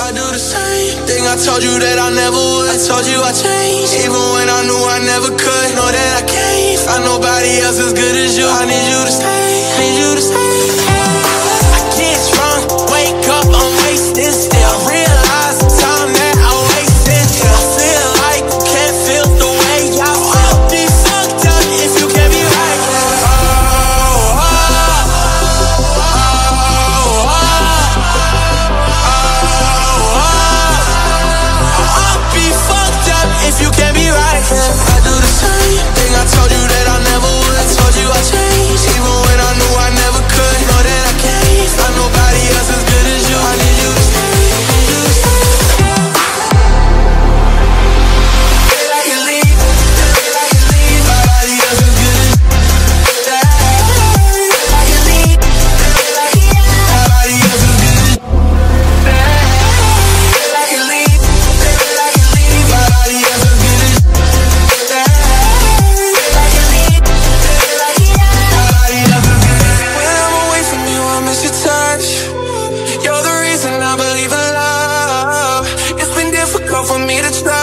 I do the same thing I told you that I never would. I told you I changed, even when I knew I never could. Know that I can't find nobody else as good as you. I need you to stay, need you to stay. I get drunk, wake up, I'm wasted still. Realize the time that I wasted. I feel like you can't feel the way I feel. Be fucked up if you can't be right. If you can't be right, I do the same thing I told you that I never would. I told you I changed, even when I knew I never could. Know that I can't find nobody else as good as you. I need you to stay, need you to stay. Feel like you leave, feel like you leave. Nobody else as good as you. Feel like you leave, feel like you leave. Nobody else as good as you. Feel like you leave, feel like you leave. Nobody else as good as you. When I'm away from you, I miss your touch. You're the reason I believe in love. It's been difficult for me to trust.